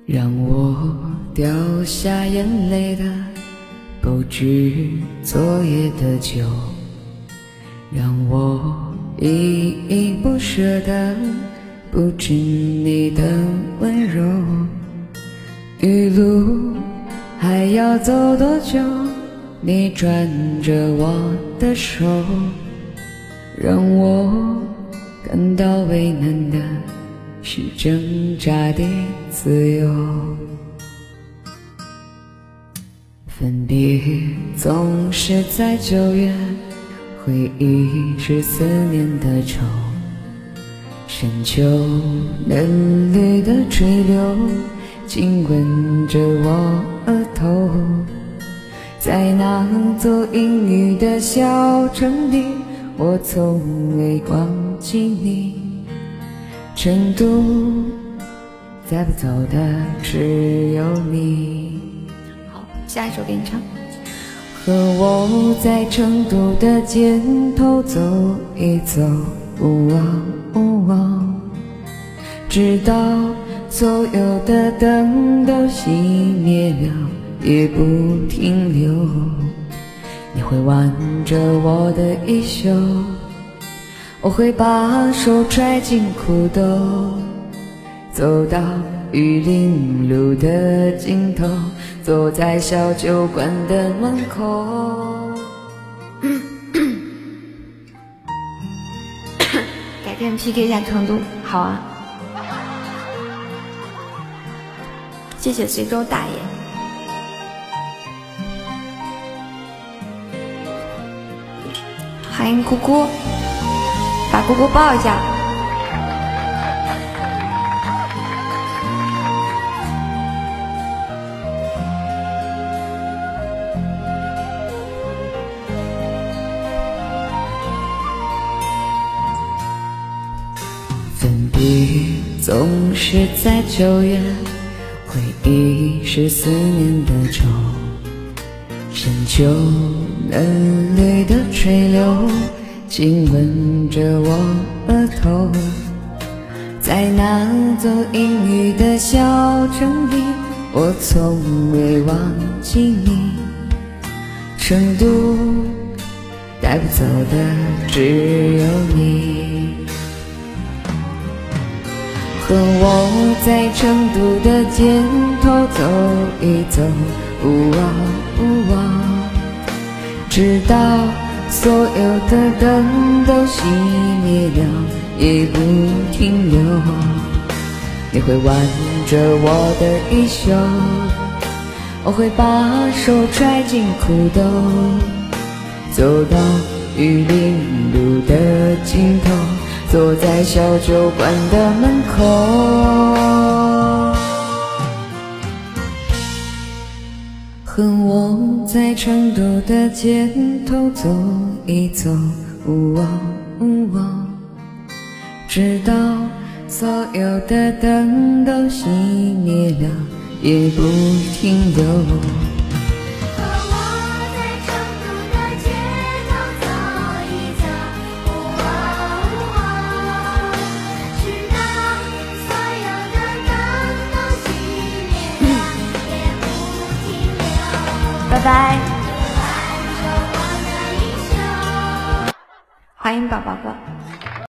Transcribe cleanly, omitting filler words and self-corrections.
让我掉下眼泪的不止昨夜的酒，让我依依不舍的不止你的温柔。余路还要走多久？你抓着我的手，让我感到为难的是挣扎的自由。分别总是在9月，回忆是思念的愁，深秋嫩绿的垂柳亲吻着我额头。在那座阴雨的小城里，我从未忘记你。成都带不走的只有你。 好，下一首给你唱。 和我在成都的街头走一走，直到所有的灯都熄灭了，也不停留。你会挽着我的衣袖，我会把手揣进裤兜，走到玉林路的尽头，坐在小酒馆的门口。 改天 PK 一下成都，好啊！谢谢随州大爷。欢迎姑姑，把姑姑抱一下。 分别总是在9月，回忆是思念的愁，深秋嫩绿的垂柳亲吻着我额头。在那座阴雨的小城里，我从未忘记你。成都带不走的只有你。和我在成都的街头走一走，直到所有的灯都熄灭了，也不停留。你会挽着我的衣袖，我会把手揣进裤兜，走到玉林路的尽头，坐在小酒馆的门口。和我在成都的街头走一走，直到所有的灯都熄灭了，也不停留。 拜拜，欢迎宝宝哥。